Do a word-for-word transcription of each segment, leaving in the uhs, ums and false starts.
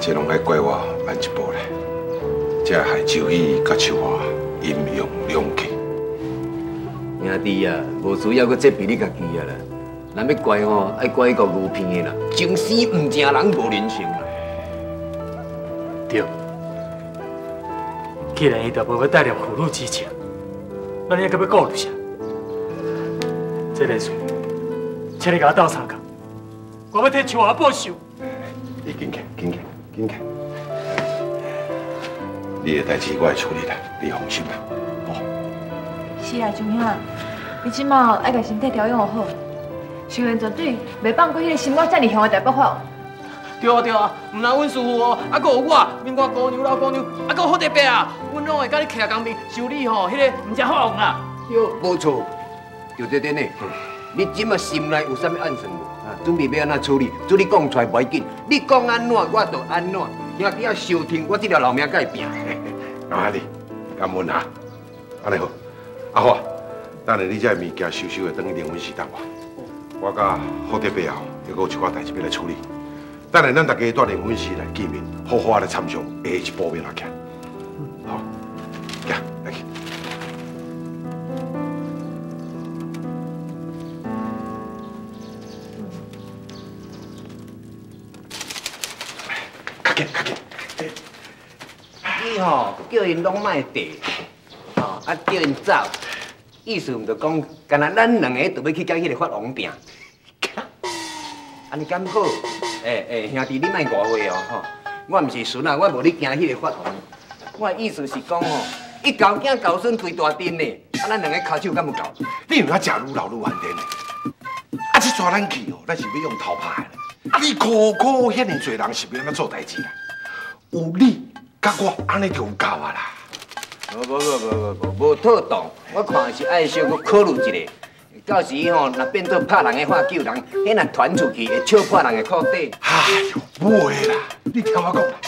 这拢爱怪我慢一步咧，才害周宇甲秋华阴阳两极。 兄弟啊，无需要搁责备你家己啊啦。若要怪吼，爱怪个牛片的啦，情死唔正人无人性啦。 对，既然伊都无要带入父女之情，那你还搁要顾着啥？这个事，请你甲我斗相共，我要替秋华报仇。 你紧起，紧起，紧起。你的代志我会处理啦，你放心啦。哦。 是啊，钟兄，你即马爱甲身体调养好，想然绝对袂放过迄个心肝遮尔凶的台北法。 对啊对啊，唔但阮师傅哦，啊，搁有我面瓜姑娘、老姑娘，啊，搁有好特别啊，阮拢会甲你徛工面修理吼，迄个唔食法王啦。对，无错，就这点呢。你即马心内有啥物暗算无？啊，准备要安怎处理？主你讲出来袂紧，你讲安怎，我就安怎。兄弟啊，小听我这条老命甲伊拼。 阿弟，感恩啊！安尼好，阿好，等下你这物件收收的，等去灵魂室等我。我甲好特别后，还有一寡代志要来处理。等下咱大家到灵魂室来见面，好好来参详下一步要哪行。好，行，来去。卡紧，卡紧。 你吼叫因拢卖地，吼啊叫因走，意思毋就讲，干那咱两个就要去甲迄个法王拼。安尼敢好？诶诶，兄弟你莫误会哦吼，我毋是孙啊，我无你惊迄个法王。我的意思是讲吼，一交囝交孙推大阵呢，啊咱两个骹手敢有够？ 你有影食愈老愈完蛋呢？啊，这抓咱去哦，咱是要用头拍的。啊，你苦苦遐尼侪人是要安怎做代志啦？有你甲我安尼就有够啊啦！ 无无无无无无妥当，我看是爱小搁考虑一下。到时吼，若变做拍人的话救人，迄若传出去会笑破人的裤底。 哎呦，不会啦，你听我讲啦。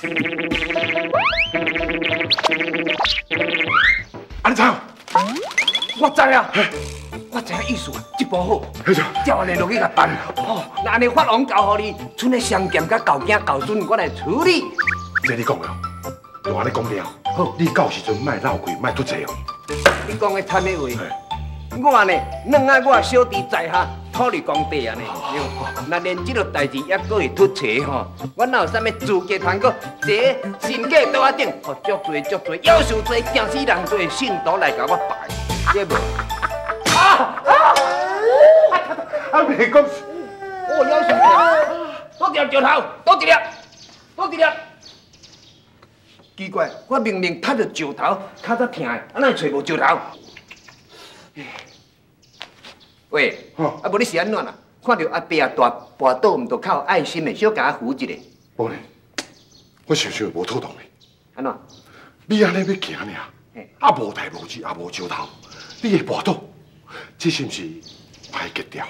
啊，你知影？ 我知啊，我知影意思啊，这步好，叫我联络去甲办。哦，那安尼法王交互你，剩的相剑甲交囝交孙，我来处理。 这你讲了，就安尼讲了。好，你到时阵莫闹鬼，莫出济哦。 你讲的坦的话。我呢，软啊我小弟在下土地公地安尼，那连这个代志也搁会突切吼，我哪有啥物资格通搁坐神价桌仔顶，互足多足多夭寿多惊死人多信徒来甲我拜，对无？啊啊！ 啊，袂讲， 我夭寿多，多一粒石头，多一粒，多一粒。奇怪，我明明踢着石头，脚才疼的，安怎找无石头？喂，啊，无你是安怎啦？看到阿伯啊大跋倒，毋着较有爱心的，小甲我扶一下。 无呢，我想想无妥当的。 安怎？ 你安尼要行尔，啊无代无志，也无石头，你会跋倒，这是毋是歹结掉？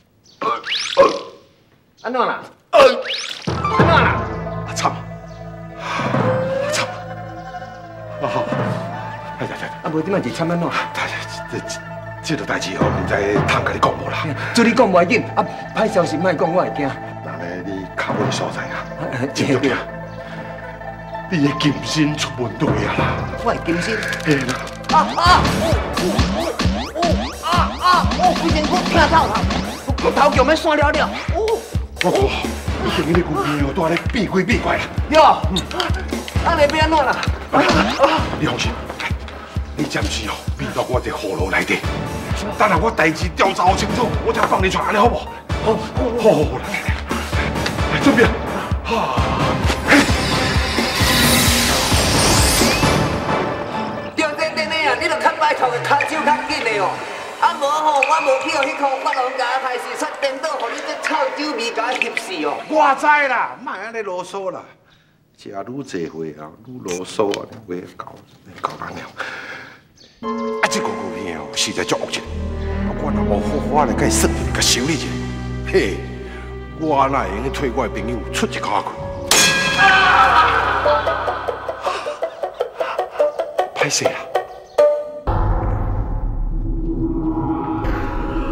安怎啦？安怎啦？ 啊惨！啊惨！啊好，哎呀呀！ 啊无即摆是惨安怎？ 这这这个代志哦，唔知通甲你讲无啦。 做你讲袂紧，啊歹消息莫讲，我会惊。 那呢，你脚尾所在啊，真着惊。你的金身出问题啊啦！ 我的金身。 嘿啦。 啊啊！哦哦哦啊啊！哦，规身躯疼透透，骨头强要散了了。哦。 我看你今日的骨边哦，都安尼变鬼变怪啦。 哟，安尼变安怎啦？ 你放心，你暂时哦，变到我这葫芦内底。等下我代志调查好清楚，我才放你出来，安尼好不好？好，好，好，好，来来来，来这边，哈。 对对对对啊，你著较摆头个骹手较紧的哦。啊无吼，我无去互迄箍法郎甲害死，煞颠倒，互你这臭酒味甲吸死哦。 我知啦，莫安尼啰嗦啦。食愈济岁啊，愈啰嗦啊，你话搞搞人了。啊，这个牛片哦，实在足恶质。我若无好好来甲伊算计、甲修理一下，嘿，我哪会用去替我的朋友出一口气？歹势啦！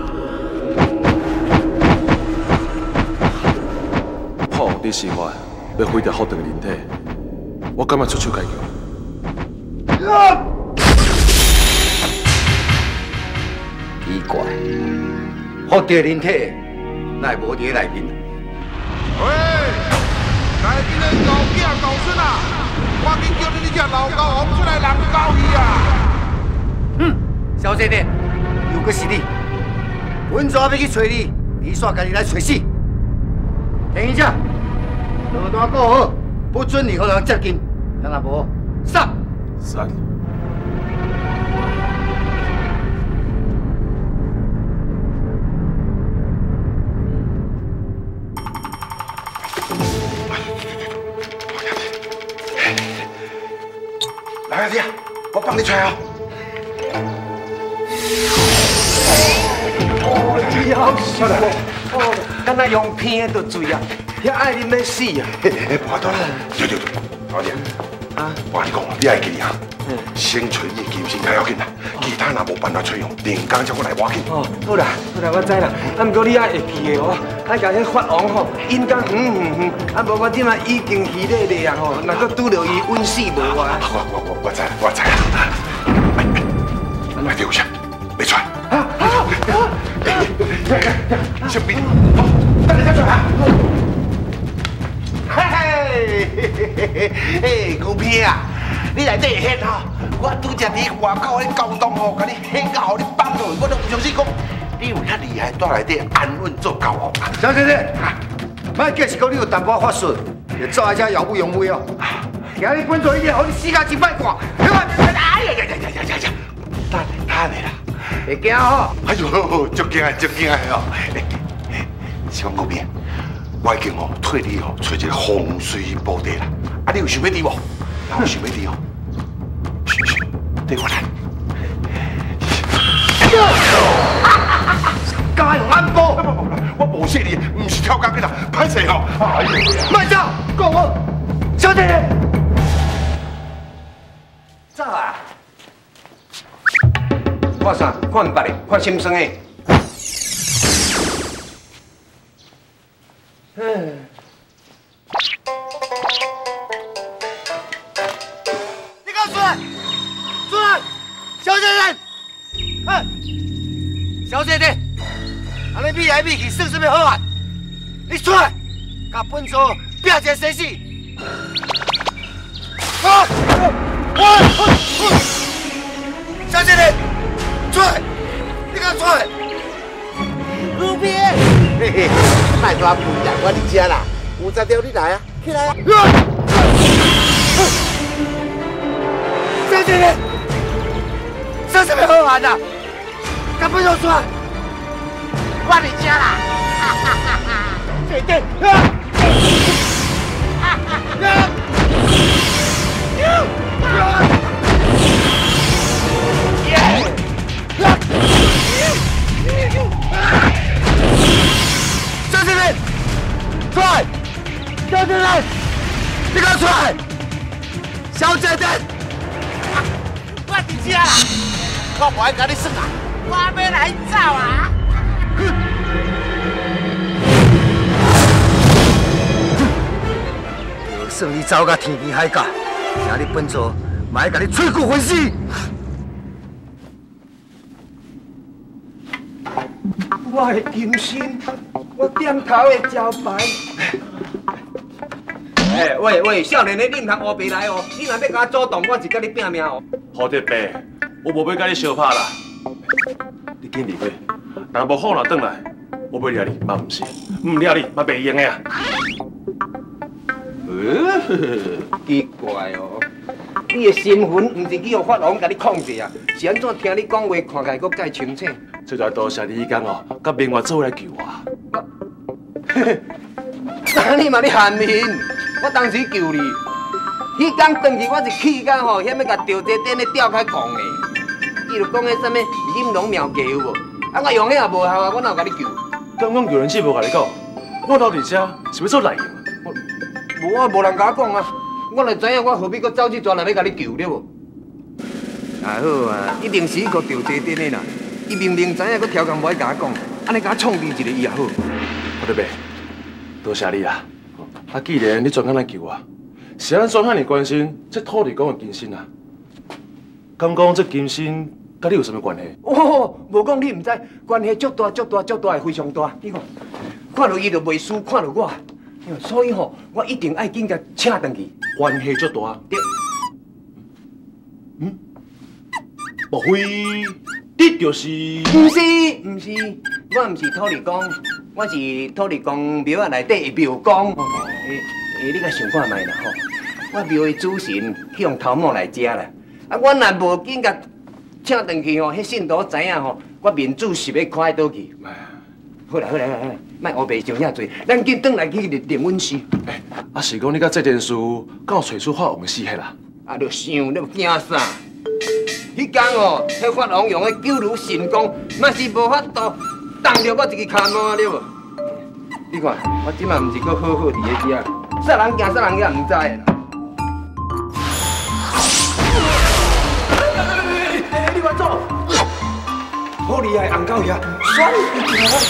好，你是我， 要毁掉福德的人体，我敢要出手解决？ 奇怪，福德人体哪会无伫内面？ 喂，内面的狗囝狗孙啊，我紧叫你这老狗王出来人交伊啊！ 哼，小姐姐，又搁是你，本座要去找你，你煞家己来找死。听一下，落单顾好，不准任何人接近，若若无，杀！ 杀！ 来阿弟，我帮你吹啊！ 哦，你好笑哦，敢若用骗就醉啊！遐爱啉要死啊！ 嘿嘿，不多啦，对对对，阿弟，啊，我跟你讲，你爱记啊，先吹你金身较要紧啦，其他若无办法吹用，电工才过来我紧。 哦，好啦，好啦，我知啦。啊，不过你爱会记的哦，爱甲迄法王吼，引讲远远远，啊，无我即马已经稀咧咧啊吼，若搁拄着伊稳死无啊！ 我我我我知啦，我知啦。来，丢下，没出来。啊啊啊！小兵，等你再出来。嘿嘿嘿嘿嘿，牛皮啊！你内底现吼，我拄则伫外口咧交通吼，甲你现到互你放落去，我都唔相信讲你有遐厉害，在内底安稳做教皇。 小姐姐，莫假是讲你有淡薄法术，就做一下耀武扬威哦。今日本座一定互你死甲一摆挂。哎呀呀呀呀呀呀呀！ 等下等下啦， 会惊吼？ 哎呦，足惊啊足惊啊哦！是讲牛皮，我已经吼替你吼找一个风水宝地啦。啊，你有想要伫无？有想要伫哦？嘘嘘，对我来。 加用安保， 我无说你，唔是跳岗去啦，歹势吼！哎呀， 慢走，讲我，小姐姐，走啊！看啥？看别的，看心酸的。嗯。你给我出来！出来！小姐姐，哎，小姐姐，安尼比来比去，算什么好汉？你出来，甲本座拼一个生死！啊！我，小姐姐。出来！你给我出来！路边，嘿嘿，卖抓不一样，我伫遮啦。有十条你来啊，起来啊！小姐姐，这什么好玩啊？赶快出来！我伫遮啦！哈哈哈哈！姐姐，啊！哈哈哈！小姐姐，出来！小姐姐，你给我出来！小姐姐，我伫遮啦，我不爱跟你算啊，我要来走啊！就算你走到天边海角，今日本座嘛要甲你吹骨分尸！我的金身，我点头的招牌。哎，喂喂，少年的你唔通乌白来哦！你若要甲我主动，我是甲你拼命哦。 好德伯，我无要甲你相拍啦。你紧离开，若无好人转来，我要抓你，嘛唔是，唔抓你嘛袂用的啊。 呃，奇怪哦，你的身份唔是去互法王甲你控制啊？是安怎听你讲话看起来搁介清醒？ 这就多谢你讲哦，甲明月做来救我。 那你嘛你含面，我当时救你，迄天转去我是气到吼，遐要甲吊这顶咧吊开讲的。伊就讲迄什么饮龙妙计有无？啊，我用迄也无效啊，我哪有甲你救？ 刚刚有人只无甲你讲，我到伫遮是要做内用。 无啊，无人甲我讲啊，我就知影我何必搁走去专来要甲你救对无？啊好啊，一定是伊个吊这顶的啦。伊明明知影，搁调工无爱甲我讲，安尼甲我创治一个伊也好。 好德伯，多谢你啊。 啊，既然你专工来救我，是安怎遐尼关心这土地公的金身啊？敢讲这金身甲你有什么关系？ 哦，无讲你唔知，关系足大足大足大，非常大。你看，看到伊就袂输，看到我，所以吼，我一定爱紧甲请回去。 关系足大。 对。 嗯？莫非你就是？ 唔是，唔是，我唔是土地公，我是土地公庙仔内底的庙公。诶诶，你甲想看卖啦吼，我庙的主神去用头毛来食啦。啊，我若无紧甲请回去吼，迄信徒知影吼，我面子是要看倒去。好啦好啦好啦，莫乌白想遐多，咱紧转来去练练阮师。 诶，啊是讲你甲这件事，敢有找出法王的死血啦？ 啊，着想，你惊啥？迄天哦，迄法王用的九如神功，嘛是无法度挡着我一个骹毛了无？你看，我即马毋是搁好好伫咧遮，啥人惊啥人也毋知啦。你快走！好厉害，红狗爷，选你进来。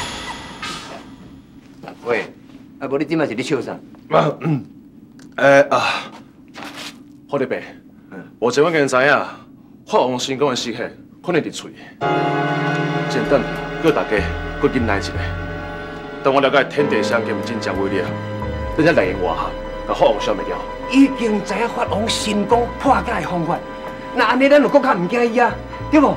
喂，啊，无你即马是咧笑啥？ 啊，嗯，诶啊，好弟伯，我前晚跟知影，法王神功的死血可能伫喙。先等，叫大家搁忍耐一下。等我了解天地相剑真正威力，等才来言话下，把法王消灭掉。 已经知影法王神功破解的方法，那安尼咱就搁较唔惊伊啊，对无？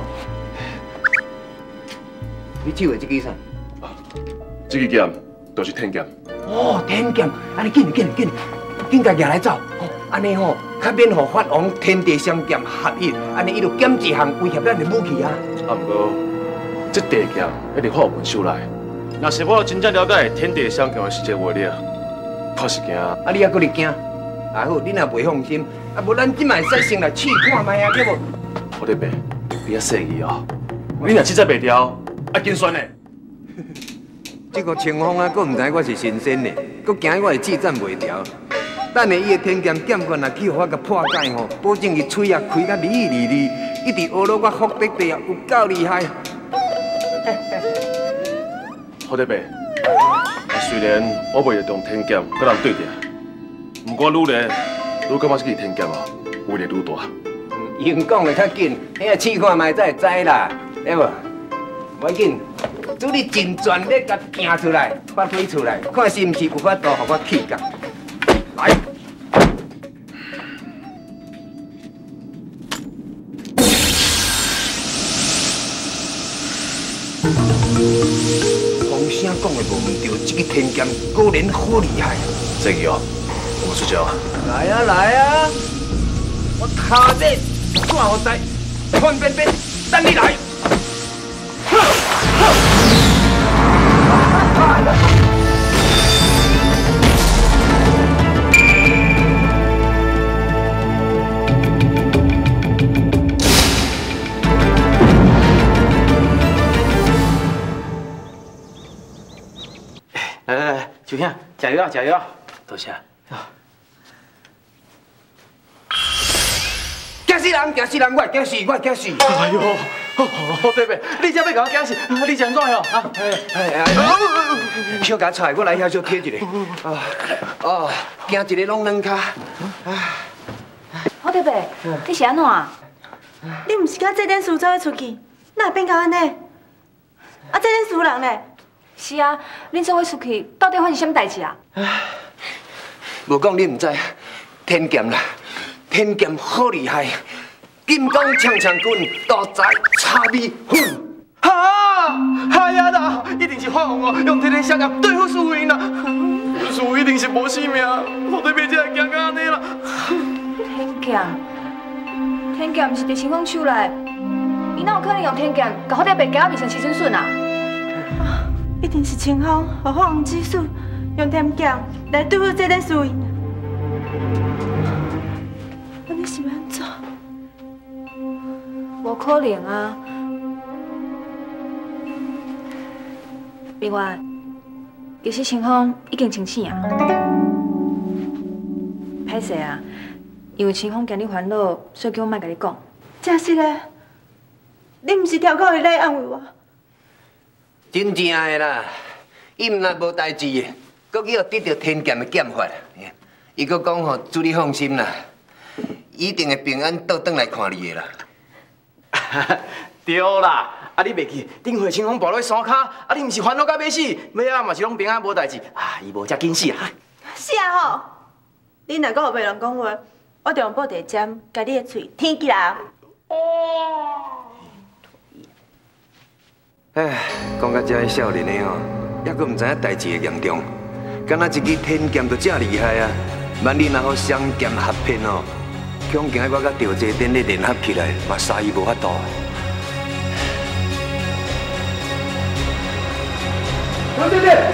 你手的这支啥？ 啊，这支剑就是天剑。 哦，天剑，安尼紧紧紧，紧甲拿来走。哦，安尼吼，较免互法王天地相剑合一，安尼伊就减一项威胁咱的武器啊。 啊，不过这地剑一直法王手内，若是我真正了解天地相剑的实际威力，我是惊。 啊，你还搁咧惊？啊好，你若袂放心，啊无咱即摆使先来试看卖啊，对无？ 我弟伯，你遐细意哦，你若实在袂调，啊紧选嘞。 这个清风啊，佫唔知我是神仙呢，佫惊我会止战袂调。等下伊的天剑剑棍若去互我甲破解吼，保证伊嘴啊开甲利利利，一直学到我福德伯啊，有够厉害。 好弟伯，虽然我袂用天剑甲人对调，不过愈练愈感觉这支天剑哦，威力愈大。 用讲的较紧，遐试看卖才会知啦，对无？无要紧，主你尽全力甲行出来，发挥出来，看是毋是有法度互我气降。来。风声讲的无毋对，这个天剑果然好厉害。 这个哦，我出招。 来啊来啊！我卡在挂好在，换边边，等你来。 来来来，九兄，加油啊加油啊！ 多谢。 惊死人！惊死人！我会惊死！我会惊死！ 哎呦，好弟伯，你这要甲我惊死，你是安怎样啊？ 哎哎，小甲出来，我来遐小贴一下。啊哦，惊一个拢软骹。 好弟伯，你是安怎？ 你毋是甲这点事走咧出去，哪会变到安尼？啊，这点事人呢？ 是啊，恁做伙出去，到底发生什么代志啊？ 无讲你唔知，天剑啦，天剑好厉害，金刚长长棍，大财插米粉。 哈，哎呀啦，一定是法王哦，用天天相剑对付苏云啦。苏一定是无性命，我对面才会惊到安尼啦。 天剑，天剑毋是伫清风手内，伊哪有可能用天剑甲好弟伯夹到变成七寸笋啊？ 一定是清风和法王之术，用天剑来对付这点事因。安尼是要安怎？ 无可能啊！另外，其实清风已经清醒啊。歹势啊，因为清风惊你烦恼，所以叫我莫甲你讲。 真是嘞，你毋是挑口伊来安慰我？ 真正的啦，伊毋若无代志的， 搁叫得到天剑的剑法。伊搁讲吼，主你放心啦，一定会平安倒转来看你的啦。 对啦，啊你袂记顶回清风跋落山骹，啊你毋是烦恼到要死，尾仔嘛是拢平安无代志，啊伊无遮紧死啊。 是啊吼，你若搁有袂乱讲话，我就用布袋针甲你的喙舔起来。 唉，讲到这个少年的吼，还阁毋知影代志的严重，敢若一支天剑就这厉害啊！万你若好双剑合拼哦，恐惊我甲赵济典咧联合起来，嘛杀伊无法度。 张姐姐，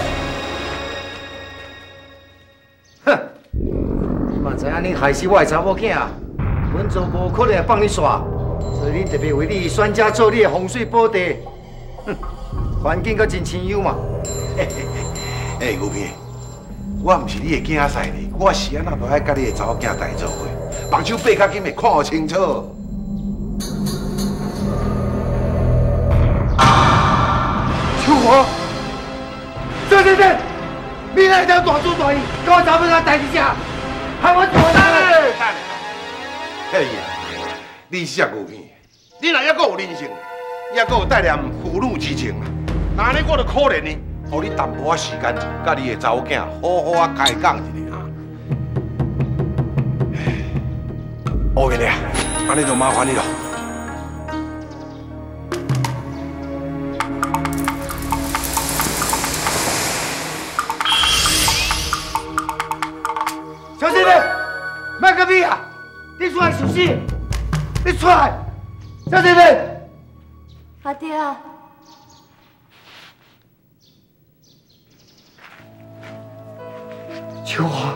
哼！你嘛知影你害死我的查某囝啊？阮做无可能放你耍，所以你特别为你选择做你的风水宝地。哼，环境阁真清幽嘛。 嘿嘿嘿，哎，牛皮，我毋是你的囝婿呢，我是安怎都爱甲你的查某囝带做伙，目睭闭较紧的，看清楚。 秋华，对对对，你那条大猪大意，给我查某仔带去遮，害我做啥？ 嘿呀，你是只牛皮，你若还阁有人性，还阁有带念父女之情啦，那安尼我就可怜呢。互你淡薄仔时间，甲你的查某囝好好啊开讲一下啊。欧爷啊，安尼就麻烦你了。 小姐妹，卖个屁啊！你出来休息，你出来，小姐妹。 阿爹啊！ 秋华，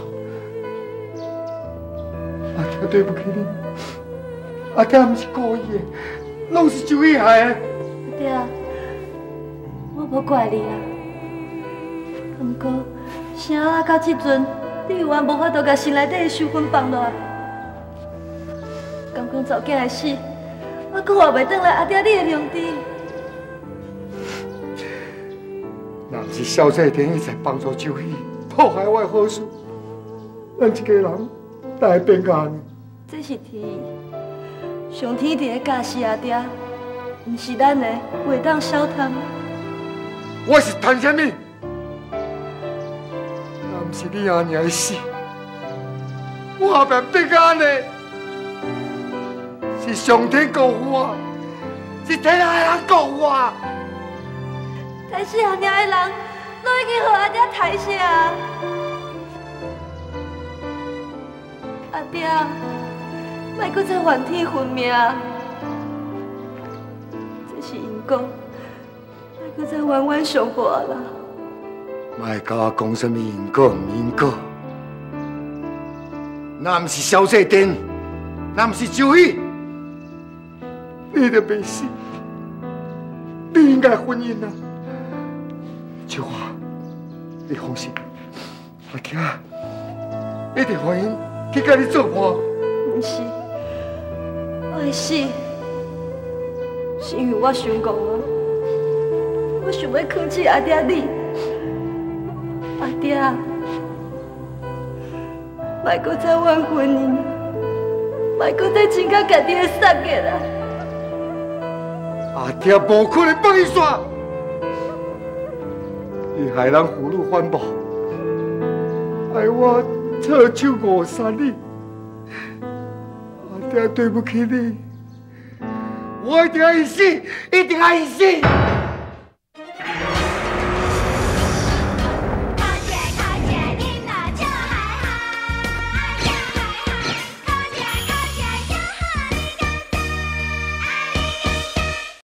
阿爹对不起你，阿爹不是故意的，拢是周义害的。 阿爹啊，我无怪你啊，不过啥啊到这阵，你有缘无法度甲心内底的羞愤放落来。刚讲早囝会死，我搁活袂转来阿爹你的良知。 若不是小姐天一直帮助周义。破坏我的好事，咱一家人哪会变甲安尼？ 这是天意，上天伫咧教示阿爹，毋是咱的袂当小贪。 我是贪什么？若不是你阿娘的死，我后边变甲安尼，是上天辜负我，是天下的人辜负我。 但是阿娘的人。都已经互阿爹抬下啊！阿爹，莫搁再怨天恨命，这是因果，莫搁再冤冤相报啦！ 莫甲我讲什么因果唔因果，那不是小姐店，那不是周义，你都没死，你应该婚姻啊！秋华。你放心，阿囝一定欢迎去甲你做伴。 不是，我会死，是因为我想讲啊，我想要扛起阿爹你，阿爹，莫搁再怨婚姻，莫搁再增加家己的杀孽啦。 阿爹无可能放你耍。你害人父女反目，害我错手误杀你，阿爹对不起你，我一定要一死，一定要一死。